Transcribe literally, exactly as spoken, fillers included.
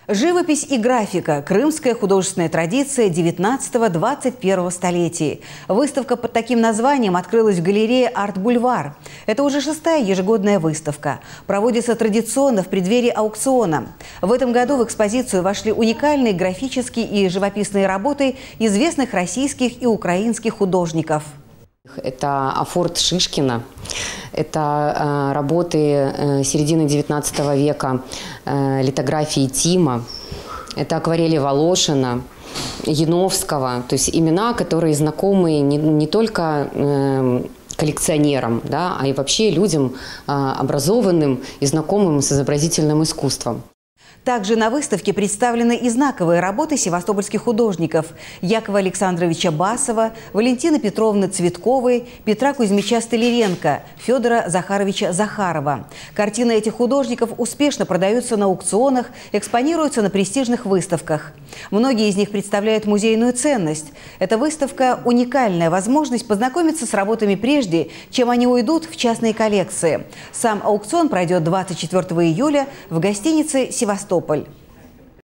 Живопись и графика – крымская художественная традиция девятнадцатого-двадцать первого столетий. Выставка под таким названием открылась в галерее «Арт-Бульвар». Это уже шестая ежегодная выставка. Проводится традиционно в преддверии аукциона. В этом году в экспозицию вошли уникальные графические и живописные работы известных российских и украинских художников. Это афорт Шишкина, это э, работы э, середины девятнадцатого века, э, литографии Тима, это акварели Волошина, Яновского, то есть имена, которые знакомы не, не только э, коллекционерам, да, а и вообще людям э, образованным и знакомым с изобразительным искусством. Также на выставке представлены и знаковые работы севастопольских художников Якова Александровича Басова, Валентины Петровны Цветковой, Петра Кузьмича Столяренко, Федора Захаровича Захарова. Картины этих художников успешно продаются на аукционах, экспонируются на престижных выставках. Многие из них представляют музейную ценность. Эта выставка – уникальная возможность познакомиться с работами прежде, чем они уйдут в частные коллекции. Сам аукцион пройдет двадцать четвёртого июля в гостинице «Севастополь».